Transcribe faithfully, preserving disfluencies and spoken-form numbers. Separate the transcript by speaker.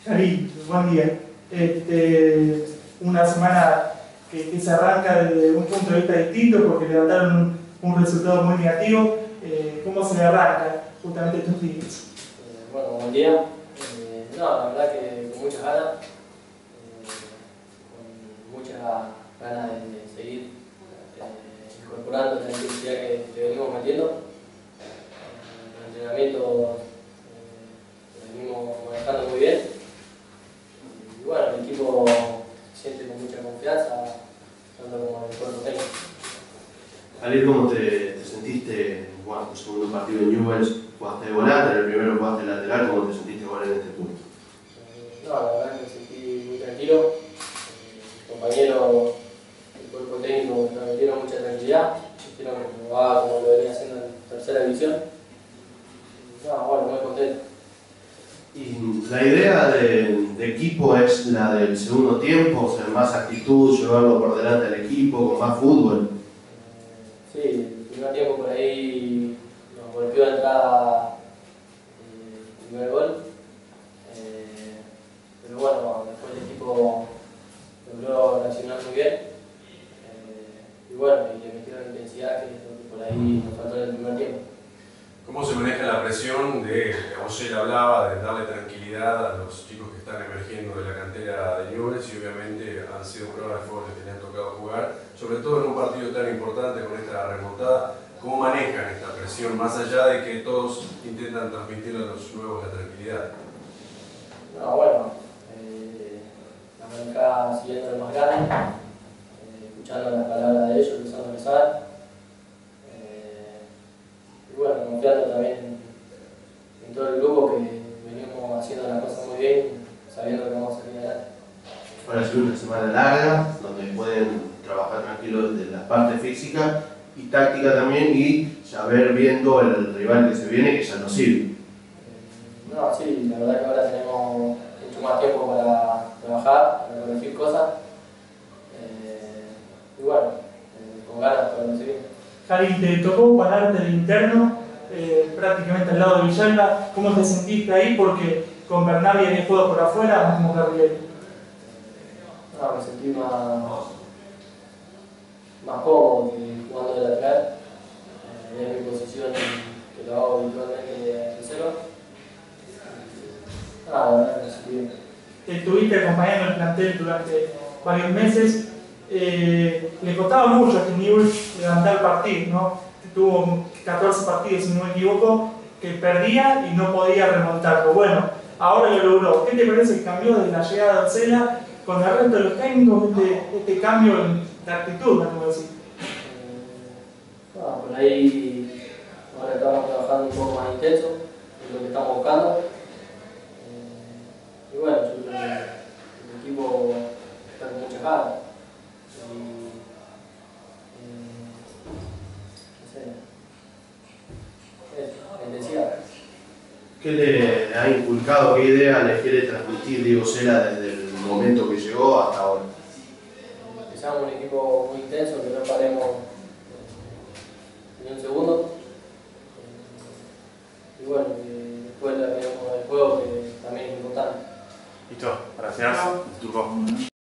Speaker 1: Cari, buen día. Este, una semana que, que se arranca desde un punto de vista distinto porque levantaron un, un resultado muy negativo. Eh, ¿Cómo se le arranca justamente estos días?
Speaker 2: Eh, bueno, buen día. Eh, no, la verdad que con muchas ganas, eh, con muchas ganas de seguir eh, incorporando la intensidad que le venimos metiendo. Eh, el entrenamiento eh, lo venimos manejando muy bien. Y bueno, el equipo se siente con mucha confianza, tanto como el cuerpo técnico.
Speaker 3: Ariel, ¿cómo te, te sentiste? Jugaste tu segundo partido en Newell's, jugaste de volante, en el primero jugaste de lateral, ¿cómo te sentiste jugar en este punto?
Speaker 2: Eh, no, la verdad que me sentí muy tranquilo. Eh, mis compañeros, el cuerpo técnico me dieron mucha tranquilidad, dijeron que me va como lo venía haciendo en tercera división. Y, no, bueno, muy contento.
Speaker 3: Y la idea de, de equipo es la del segundo tiempo, o sea, más actitud, llevarlo por delante del equipo, con más fútbol.
Speaker 2: Sí, el primer tiempo por ahí nos golpeó de entrada eh, el primer gol, eh, pero bueno, después el equipo logró reaccionar muy bien eh, y bueno, y le metieron intensidad que es lo que por ahí nos faltó en el primer tiempo.
Speaker 4: ¿Cómo se maneja la presión de, Osel hablaba, de darle tranquilidad a los chicos que están emergiendo de la cantera de Newell's y obviamente han sido pruebas de fuego que les han tocado jugar, sobre todo en un partido tan importante con esta remontada? ¿Cómo manejan esta presión, más allá de que todos intentan transmitirle a los nuevos la tranquilidad?
Speaker 2: No, bueno, eh, la manejada siguiendo el más grande, eh, escuchando las palabras de ellos, usando el saber. Y bueno, confiando también en, en todo el grupo que venimos haciendo las cosas muy bien, sabiendo que vamos a salir adelante.
Speaker 3: Van a ser una semana larga, donde pueden trabajar tranquilos desde la parte física y táctica también, y saber viendo el rival que se viene, que ya nos sirve.
Speaker 2: Eh, no, sí, la verdad que ahora tenemos mucho más tiempo para trabajar, para corregir cosas. Eh, y bueno, eh, con ganas para recibir.
Speaker 1: Cari, te tocó pararte de interno, eh, prácticamente al lado de Villalba. ¿Cómo te sentiste ahí? Porque con Bernabé había jugado por afuera, como Gabriel.
Speaker 2: No, me sentí más, más cómodo que jugando de lateral. Eh, es mi posición que lo hago habitualmente de tercero. Ah, la verdad que me sentí bien.
Speaker 1: Te estuviste acompañando el plantel durante varios meses. Eh, le costaba mucho a este Newell's levantar partidos, ¿no? Tuvo catorce partidos, si no me equivoco, que perdía y no podía remontarlo. Bueno, ahora lo logró. ¿Qué te parece el cambio desde la llegada de Osela con el resto de los técnicos, este, este cambio de actitud, me puedo decir?
Speaker 2: Eh, no, por ahí ahora estamos trabajando un poco más intenso, es lo que estamos buscando. Eh, y bueno, yo creo que el equipo está con muchas ganas.
Speaker 3: ¿Qué le ha inculcado, qué idea le quiere transmitir Diego Sela desde el momento que llegó hasta ahora?
Speaker 2: Que seamos un equipo muy intenso, que no paremos ni un segundo. Y bueno, que después le veamos el juego, que también es importante.
Speaker 4: Listo, gracias. Turco.